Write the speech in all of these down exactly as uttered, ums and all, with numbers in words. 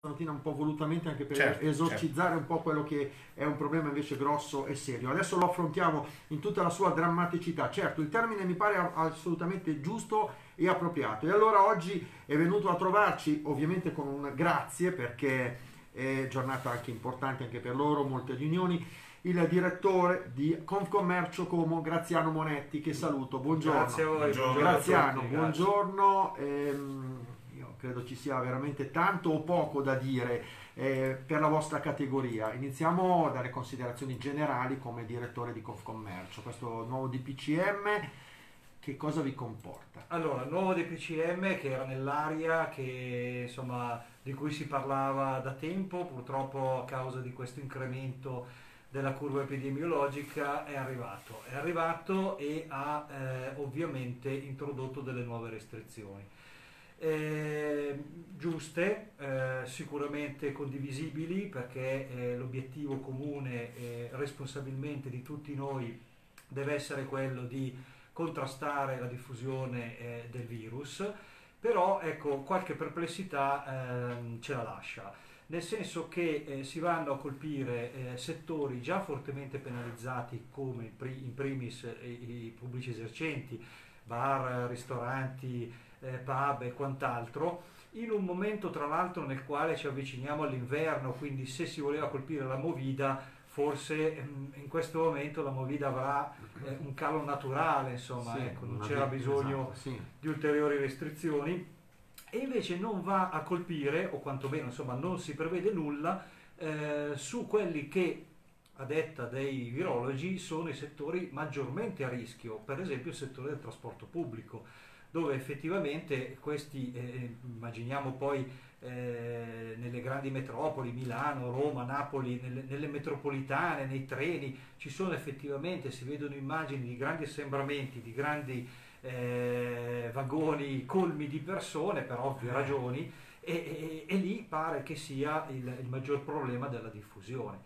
stamattina un po' volutamente anche per Certo, esorcizzare certo. un po' quello che è un problema invece grosso e serio. Adesso lo affrontiamo in tutta la sua drammaticità. Certo, il termine mi pare a- assolutamente giusto e appropriato. E allora oggi è venuto a trovarci, ovviamente con un grazie, perché è giornata anche importante anche per loro, molte riunioni, il direttore di Confcommercio Como, Graziano Monetti, che saluto. Grazie a Buongiorno. voi, Buongiorno. buongiorno a Graziano, tutti, grazie. buongiorno. Ehm, io credo ci sia veramente tanto o poco da dire eh, per la vostra categoria. Iniziamo dalle considerazioni generali come direttore di Confcommercio. Questo nuovo D P C M, che cosa vi comporta? Allora, il nuovo D P C M che era nell'aria, che insomma di cui si parlava da tempo, purtroppo a causa di questo incremento della curva epidemiologica è arrivato. È arrivato e ha eh, ovviamente introdotto delle nuove restrizioni. Eh, giuste, eh, sicuramente condivisibili perché eh, l'obiettivo comune e responsabilmente di tutti noi deve essere quello di contrastare la diffusione eh, del virus, però ecco qualche perplessità ehm, ce la lascia, nel senso che eh, si vanno a colpire eh, settori già fortemente penalizzati come in, pri- in primis eh, i pubblici esercenti, bar, ristoranti, eh, pub e quant'altro, in un momento tra l'altro nel quale ci avviciniamo all'inverno, quindi se si voleva colpire la Movida, forse ehm, in questo momento la Movida avrà eh, un calo naturale, insomma, Sì, ecco, non una c'era vi- bisogno esatto, sì. di ulteriori restrizioni e invece non va a colpire, o quantomeno insomma non si prevede nulla, eh, su quelli che a detta dei virologi sono i settori maggiormente a rischio, per esempio il settore del trasporto pubblico, dove effettivamente questi, eh, immaginiamo poi eh, nelle grandi metropoli, Milano, Roma, Napoli, nelle, nelle metropolitane, nei treni, ci sono effettivamente, si vedono immagini di grandi assembramenti, di grandi eh, vagoni colmi di persone per ovvie ragioni e, e- e lì pare che sia il, il maggior problema della diffusione.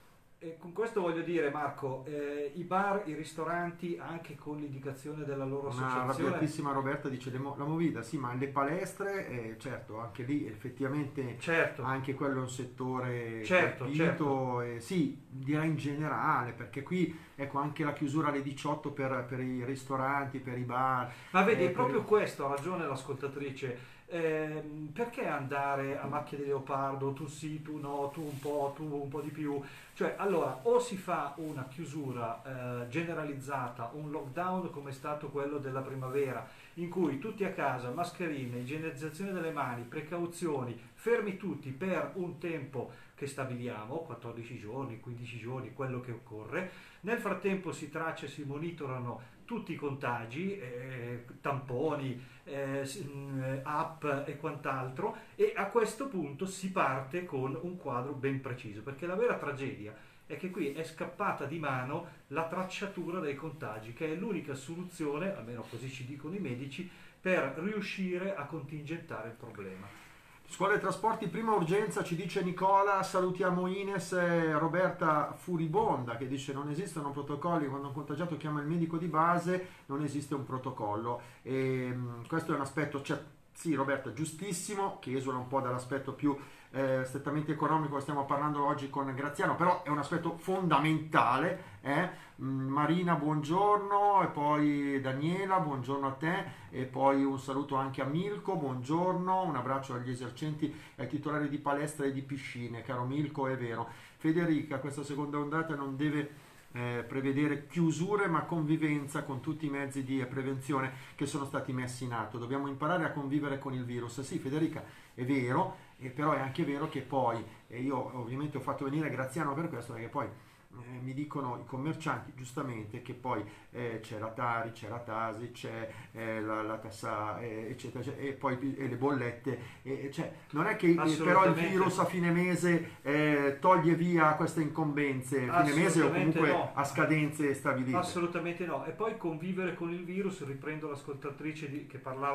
E con questo voglio dire, Marco, eh, i bar, i ristoranti, anche con l'indicazione della loro Una associazione, arrabbiatissima Roberta dice le mo- la Movida, sì, ma le palestre, eh, certo, anche lì effettivamente certo, anche quello è un settore certo, certo. colpito, eh, sì, direi in generale, perché qui ecco anche la chiusura alle diciotto per, per i ristoranti, per i bar, Ma vedi, eh, è per proprio questo, ha ragione l'ascoltatrice. Ehm, perché andare a macchia di leopardo, tu sì, tu no, tu un po', tu un po' di più? Cioè, allora, o si fa una chiusura eh, generalizzata, un lockdown come è stato quello della primavera, in cui tutti a casa, mascherine, igienizzazione delle mani, precauzioni, fermi tutti per un tempo che stabiliamo, quattordici giorni, quindici giorni, quello che occorre. Nel frattempo si traccia e si monitorano tutti i contagi, eh, tamponi, eh, s- mh, app e quant'altro, e a questo punto si parte con un quadro ben preciso, perché la vera tragedia è che qui è scappata di mano la tracciatura dei contagi, che è l'unica soluzione, almeno così ci dicono i medici, per riuscire a contingentare il problema. Scuola e trasporti, prima urgenza, ci dice Nicola, salutiamo Ines, eh, Roberta Furibonda che dice non esistono protocolli, quando un contagiato chiama il medico di base non esiste un protocollo. E, mh, questo è un aspetto, cioè, sì Roberta, giustissimo, che esula un po' dall'aspetto più eh, strettamente economico che stiamo parlando oggi con Graziano, però è un aspetto fondamentale. eh. Mm, Marina, buongiorno, e poi Daniela, buongiorno a te, e poi un saluto anche a Milko, buongiorno, un abbraccio agli esercenti e ai titolari di palestra e di piscine, caro Milko, è vero. Federica, questa seconda ondata non deve eh, prevedere chiusure ma convivenza con tutti i mezzi di prevenzione che sono stati messi in atto. Dobbiamo imparare a convivere con il virus. Sì, Federica, è vero, e però è anche vero che poi, e io ovviamente ho fatto venire Graziano per questo, perché poi eh, mi dicono i commercianti giustamente che poi eh, c'è la Tari, c'è la Tasi, c'è eh, la, la tassa, eh, eccetera, eccetera, e poi e le bollette. E, cioè, non è che eh, però il virus Assolutamente, a fine mese eh, toglie via queste incombenze, fine mese o assolutamente comunque no. a scadenze stabilite. Assolutamente no. E poi convivere con il virus, riprendo l'ascoltatrice di- che parlava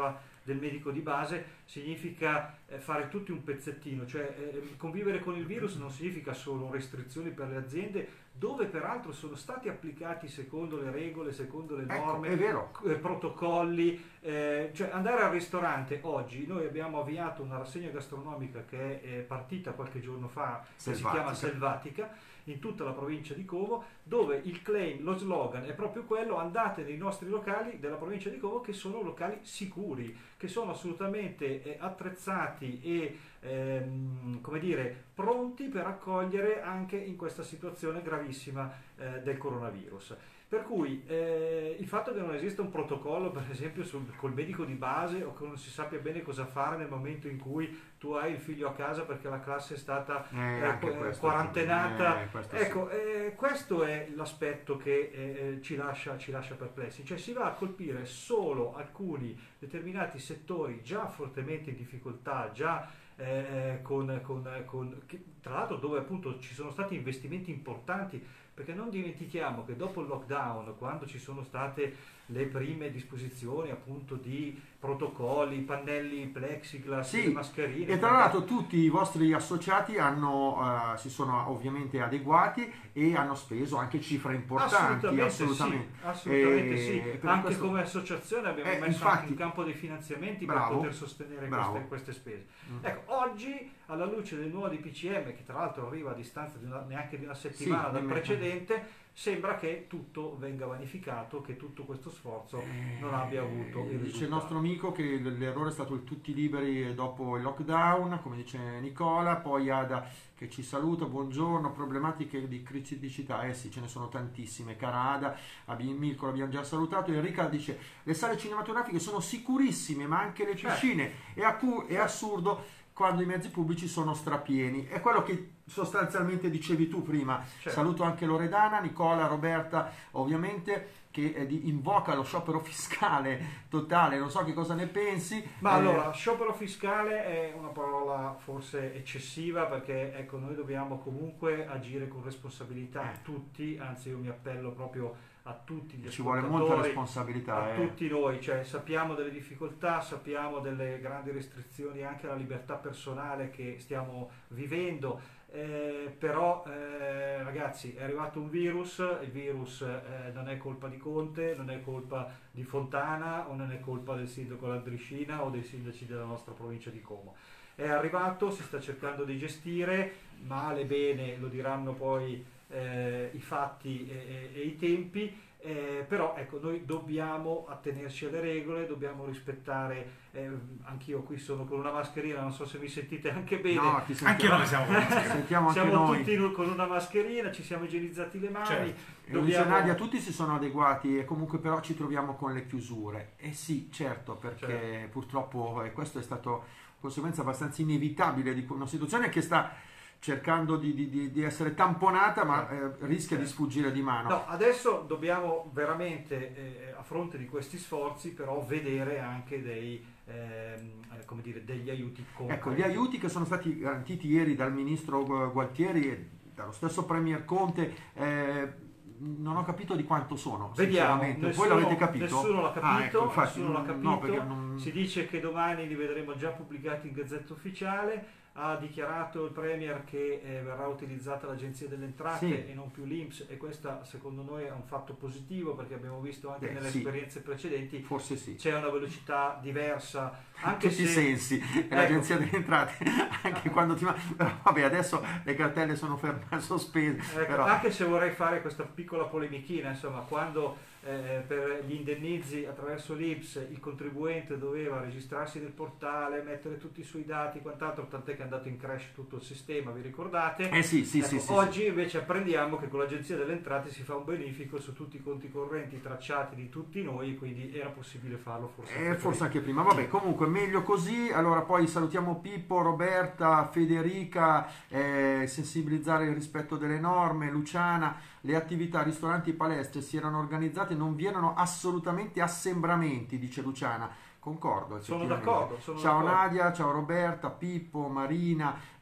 del medico di base, significa eh, fare tutti un pezzettino, cioè eh, convivere con il virus non significa solo restrizioni per le aziende, dove peraltro sono stati applicati secondo le regole, secondo le norme, ecco, è vero. eh, protocolli, eh, cioè andare al ristorante oggi, noi abbiamo avviato una rassegna gastronomica che è partita qualche giorno fa, che si chiama Selvatica, in tutta la provincia di Como, dove il claim, lo slogan è proprio quello: andate nei nostri locali della provincia di Como, che sono locali sicuri, che sono assolutamente eh, attrezzati e ehm, come dire, pronti per accogliere anche in questa situazione gravissima eh, del coronavirus. Per cui eh, il fatto che non esista un protocollo, per esempio, sul, col medico di base, o che non si sappia bene cosa fare nel momento in cui tu hai il figlio a casa perché la classe è stata eh, eh, quarantenata, eh, questo ecco, sì. eh, questo è l'aspetto che eh, ci, lascia, ci lascia perplessi, cioè si va a colpire solo alcuni determinati settori già fortemente in difficoltà, già eh, con, con, con, che, tra l'altro dove appunto ci sono stati investimenti importanti, perché non dimentichiamo che dopo il lockdown, quando ci sono state le prime disposizioni appunto di protocolli, pannelli plexiglass, sì, le mascherine, e tra l'altro tutti i vostri associati hanno, uh, si sono ovviamente adeguati e hanno speso anche cifre importanti, assolutamente, assolutamente, sì, assolutamente e sì. per Anche questo... come associazione abbiamo eh, messo infatti, anche in campo dei finanziamenti bravo, per poter sostenere queste, queste spese. Mm. Ecco, oggi alla luce del nuovo D P C M, che tra l'altro arriva a distanza di una, neanche di una settimana sì, dal nemmeno. precedente, sembra che tutto venga vanificato, che tutto questo sforzo non abbia avuto il risultato. Dice il nostro amico che l'errore è stato il tutti liberi dopo il lockdown, come dice Nicola. Poi Ada che ci saluta, buongiorno, problematiche di criticità, eh sì, ce ne sono tantissime, cara Ada. Mirko l'abbiamo già salutato. Enrica dice le sale cinematografiche sono sicurissime, ma anche le piscine, certo. è, accu- è assurdo quando i mezzi pubblici sono strapieni. È quello che sostanzialmente dicevi tu prima. Certo. Saluto anche Loredana, Nicola, Roberta, ovviamente, che eh, di, invoca lo sciopero fiscale totale, non so che cosa ne pensi. Ma eh, allora, sciopero fiscale è una parola forse eccessiva, perché ecco, noi dobbiamo comunque agire con responsabilità, eh. tutti, anzi io mi appello proprio a tutti gli ci vuole molta responsabilità, a eh. tutti noi, cioè sappiamo delle difficoltà, sappiamo delle grandi restrizioni anche alla libertà personale che stiamo vivendo, eh, però eh, ragazzi, è arrivato un virus, il virus eh, non è colpa di Conte, non è colpa di Fontana, o non è colpa del sindaco Landriscina o dei sindaci della nostra provincia di Como. È arrivato, si sta cercando di gestire, male bene lo diranno poi Eh, i fatti e, e, e i tempi, eh, però ecco, noi dobbiamo attenerci alle regole, dobbiamo rispettare, eh, anch'io qui sono con una mascherina, non so se mi sentite anche bene. No, ti anche noi siamo con una mascherina. Sentiamo anche siamo noi. tutti con una mascherina, ci siamo igienizzati le mani, certo. dobbiamo... Nadia, tutti si sono adeguati e comunque però ci troviamo con le chiusure. Eh sì, certo, perché certo. purtroppo eh, questo è stato conseguenza abbastanza inevitabile di una situazione che sta cercando di, di, di essere tamponata, ma eh, rischia di sfuggire di mano. No, adesso dobbiamo veramente, eh, a fronte di questi sforzi, però vedere anche dei, ehm, come dire, degli aiuti concreti. Ecco, gli aiuti che sono stati garantiti ieri dal ministro Gualtieri e dallo stesso Premier Conte, eh, non ho capito di quanto sono. Vediamo, nessuno, voi l'avete capito? Nessuno l'ha capito, ah, ecco, infatti, nessuno l'ha capito. No, perché non... Si dice che domani li vedremo già pubblicati in Gazzetta Ufficiale. Ha dichiarato il Premier che eh, verrà utilizzata l'Agenzia delle Entrate sì. e non più l'I N P S, e questo secondo noi è un fatto positivo, perché abbiamo visto anche Beh, nelle sì. esperienze precedenti forse sì. c'è una velocità diversa. Anche tutti i se... sensi, ecco. l'Agenzia delle Entrate, anche quando ti... Però vabbè, adesso le cartelle sono fermate, sospese. Ecco, però... Anche se vorrei fare questa piccola polemichina, insomma, quando eh, per gli indennizi attraverso l'I N P S il contribuente doveva registrarsi nel portale, mettere tutti i suoi dati, quant'altro, tant'è che è andato in crash tutto il sistema, vi ricordate? Eh sì, sì, ecco, sì, sì, oggi sì. invece apprendiamo che con l'Agenzia delle Entrate si fa un bonifico su tutti i conti correnti tracciati di tutti noi, quindi era possibile farlo forse Eh, anche forse prima. anche prima. Vabbè, comunque meglio così. Allora poi salutiamo Pippo, Roberta, Federica, eh, sensibilizzare il rispetto delle norme, Luciana. Le attività, ristoranti e palestre si erano organizzate, non vi erano assolutamente assembramenti, dice Luciana. Concordo. Sono d'accordo. Sono ciao d'accordo. Nadia, ciao Roberta, Pippo, Marina,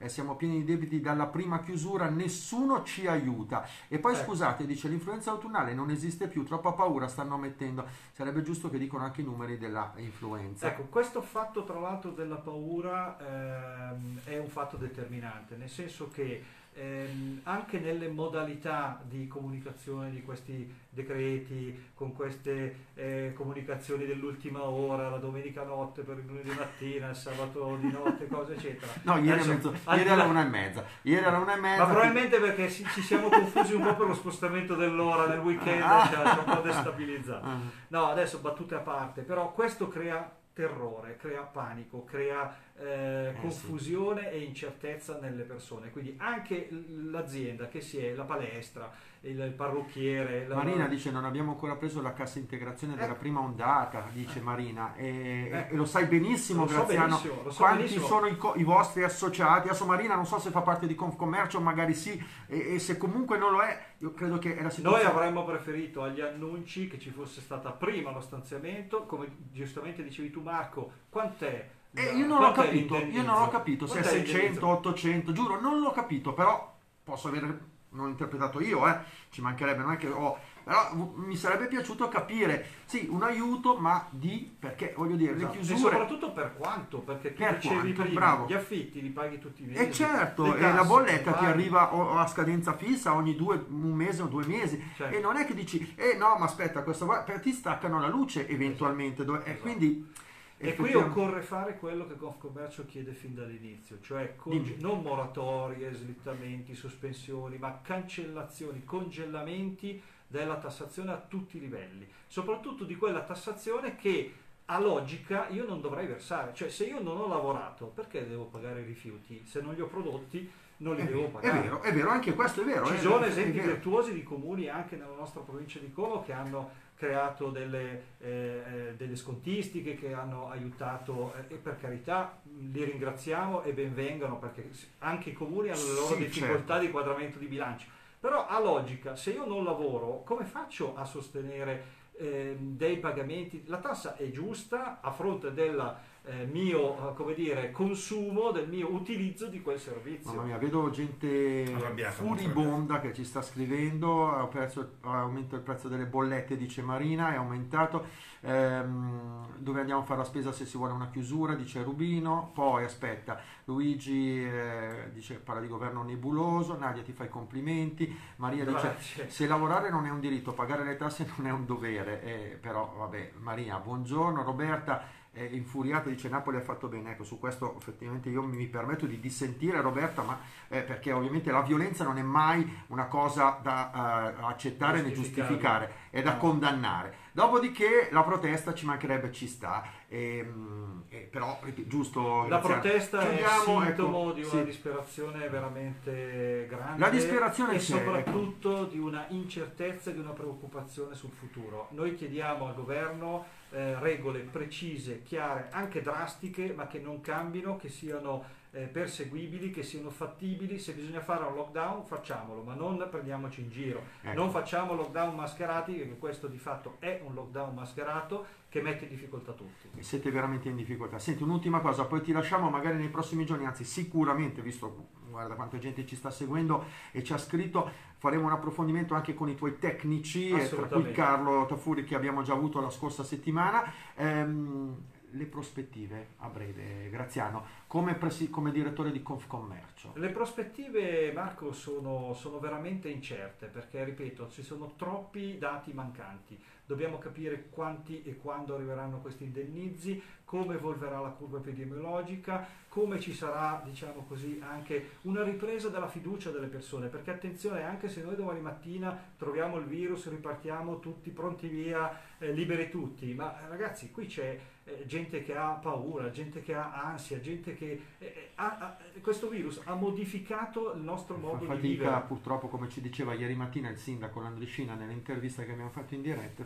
eh, siamo pieni di debiti dalla prima chiusura, nessuno ci aiuta. E poi Eh. scusate, dice l'influenza autunnale non esiste più, troppa paura stanno mettendo, sarebbe giusto che dicono anche i numeri della influenza. Ecco, questo fatto tra l'altro della paura ehm, è un fatto determinante, nel senso che ehm, anche nelle modalità di comunicazione di questi decreti, con queste eh, comunicazioni dell'ultima ora, la domenica notte per il lunedì mattina, il sabato di notte, cose eccetera. No, ieri, Adesso, è mezzo, al ieri di là- era una e mezza, ieri era una e mezza. Ma probabilmente perché ci, ci siamo confusi un po' per lo spostamento dell'ora nel weekend, Ah. ci ha ci ha un po' destabilizzato. Ah. No, adesso battute a parte, però questo crea terrore, crea panico, crea eh, sì. confusione e incertezza nelle persone. Quindi anche l- l'azienda che si è, la palestra, il, il parrucchiere, la- Marina dice non abbiamo ancora preso la cassa integrazione della prima ondata, dice Marina, e, Eh. e lo sai benissimo, Lo so Graziano, benissimo, lo so quanti benissimo. sono i, co- i vostri associati. Adesso Marina non so se fa parte di Confcommercio, magari sì, e, e se comunque non lo è, io credo che è la Noi situazione. avremmo preferito agli annunci che ci fosse stata prima lo stanziamento, come giustamente dicevi tu Marco, quant'è? Eh, la- io non l'ho quant'è capito, io l'indennizzo? non l'ho capito se è Quant'è seicento, l'indennizzo? ottocento, giuro, non l'ho capito, però posso aver, non ho interpretato io, eh, ci mancherebbe, non è che ho, però v- mi sarebbe piaciuto capire, sì, un aiuto, ma di, perché voglio dire, Esatto. le E chiusure, soprattutto per quanto? Perché tu Per dicevi quanto, prima, bravo. gli affitti li paghi tutti i mesi. e certo, le e la tasse, bolletta le ti paghi. arriva o- o a scadenza fissa ogni due, un mese o due mesi, Certo. e non è che dici, eh no, ma aspetta, questa qua, perché ti staccano la luce eventualmente, dove- e Esatto. quindi... E qui effettivamente- occorre fare quello che Confcommercio chiede fin dall'inizio, cioè conge- Dimmi. non moratorie, slittamenti, sospensioni, ma cancellazioni, congelamenti della tassazione a tutti i livelli, soprattutto di quella tassazione che a logica io non dovrei versare, cioè se io non ho lavorato perché devo pagare i rifiuti? Se non li ho prodotti non li È, devo è pagare. vero, è vero, anche questo è vero. Ci è- sono è esempi vero. virtuosi di comuni anche nella nostra provincia di Como che hanno creato delle, eh, eh, delle scontistiche, che hanno aiutato, eh, e per carità li ringraziamo e benvengano, perché anche i comuni hanno le loro Sì, difficoltà certo. di quadramento di bilancio. Però a logica, se io non lavoro, come faccio a sostenere eh, dei pagamenti? La tassa è giusta a fronte del eh, mio, eh, come dire, consumo, del mio utilizzo di quel servizio. Mamma mia, vedo gente Arrabbiata, molto furibonda che ci sta scrivendo, ha perso- ha aumentato il prezzo delle bollette, dice Marina, è aumentato. Ehm, dove andiamo a fare la spesa se si vuole una chiusura, dice Rubino. Poi aspetta, Luigi eh, dice parla di governo nebuloso, Nadia ti fa i complimenti, Maria dice Grazie. se lavorare non è un diritto, pagare le tasse non è un dovere. Eh, però vabbè, Maria, buongiorno. Roberta è infuriata, dice Napoli ha fatto bene. Ecco, su questo effettivamente io mi permetto di dissentire, Roberta, ma eh, perché ovviamente la violenza non è mai una cosa da eh, accettare né Giustificare. giustificare, è da No. condannare. Dopodiché la protesta ci mancherebbe, ci sta, ehm, eh, però rip- giusto. La Graziano. protesta è Chiudiamo, sintomo ecco, di una sì. disperazione veramente grande, La disperazione e c'è, soprattutto di una incertezza e di una preoccupazione sul futuro. Noi chiediamo al governo eh, regole precise, chiare, anche drastiche, ma che non cambino, che siano eh, perseguibili, che siano fattibili. Se bisogna fare un lockdown facciamolo, ma non prendiamoci in giro. Ecco. Non facciamo lockdown mascherati, perché questo di fatto è un lockdown mascherato che mette in difficoltà tutti. E siete veramente in difficoltà. Senti, un'ultima cosa, poi ti lasciamo magari nei prossimi giorni, anzi sicuramente, visto guarda quanta gente ci sta seguendo e ci ha scritto, faremo un approfondimento anche con i tuoi tecnici, eh, tra cui Assolutamente. Carlo Tafuri che abbiamo già avuto la scorsa settimana. Ehm, le prospettive a breve, Graziano, come, presi- come direttore di Confcommercio. Le prospettive, Marco, sono, sono veramente incerte, perché, ripeto, ci sono troppi dati mancanti. Dobbiamo capire quanti e quando arriveranno questi indennizi, come evolverà la curva epidemiologica, come ci sarà, diciamo così, anche una ripresa della fiducia delle persone, perché attenzione, anche se noi domani mattina troviamo il virus, ripartiamo tutti pronti via, eh, liberi tutti, ma ragazzi, qui c'è eh, gente che ha paura, gente che ha ansia, gente che eh, ha, ha- questo virus ha modificato il nostro Fa modo di fatica, vivere. purtroppo, come ci diceva ieri mattina il sindaco Landricina nell'intervista che abbiamo fatto in diretta, fa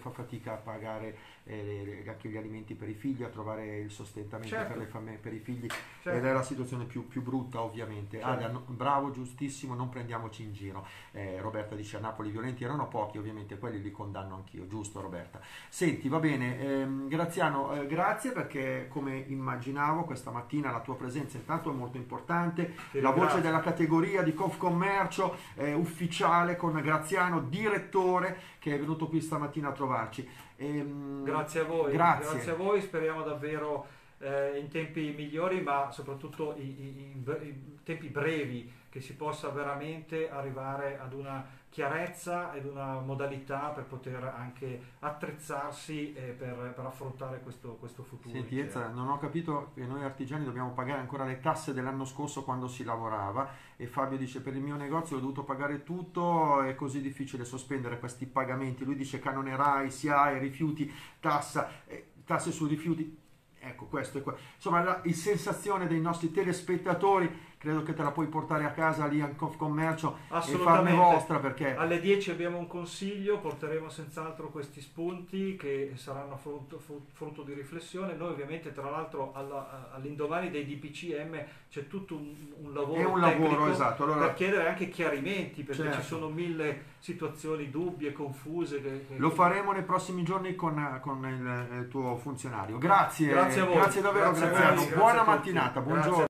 fa fatica a pagare eh, anche gli alimenti per i figli, a trovare il sostentamento Certo. per, le fam- per i figli, Certo. ed è la situazione più, più brutta ovviamente. Certo. Alia, no- bravo, giustissimo, non prendiamoci in giro. Eh, Roberta dice a Napoli i violenti erano pochi, ovviamente quelli li condanno anch'io, giusto Roberta? Senti, va bene, ehm, Graziano, eh, grazie perché come immaginavo questa mattina la tua presenza intanto è molto importante, Ti la voce ringrazio. della categoria di Confcommercio eh, ufficiale con Graziano, direttore, che è venuto qui stamattina a trovarci. Ehm, Grazie a voi, Grazie. a voi, speriamo davvero eh, in tempi migliori, ma soprattutto in, in- in bre- in tempi brevi, che si possa veramente arrivare ad una chiarezza ed una modalità per poter anche attrezzarsi eh, per, per affrontare questo, questo futuro. Senti Ezra, non ho capito che noi artigiani dobbiamo pagare ancora le tasse dell'anno scorso quando si lavorava, e Fabio dice per il mio negozio ho dovuto pagare tutto, è così difficile sospendere questi pagamenti. Lui dice canone RAI, S I A E, rifiuti, tassa, eh, tasse sui rifiuti. Ecco, questo è qua. Insomma, la il sensazione dei nostri telespettatori credo che te la puoi portare a casa lì a Confcommercio e farne Assolutamente. vostra, perché Alle dieci abbiamo un consiglio, porteremo senz'altro questi spunti che saranno frutto, frutto di riflessione. Noi ovviamente tra l'altro alla- all'indomani dei D P C M c'è tutto un, un lavoro è un tecnico lavoro, esatto. Allora, per chiedere anche chiarimenti, perché certo, ci sono mille situazioni dubbie, confuse. Che, che- lo faremo nei prossimi giorni con, con il, il tuo funzionario. Grazie, Grazie a voi. grazie davvero Grazie a voi, Graziano, grazie buona a tutti. mattinata, Grazie a buongiorno.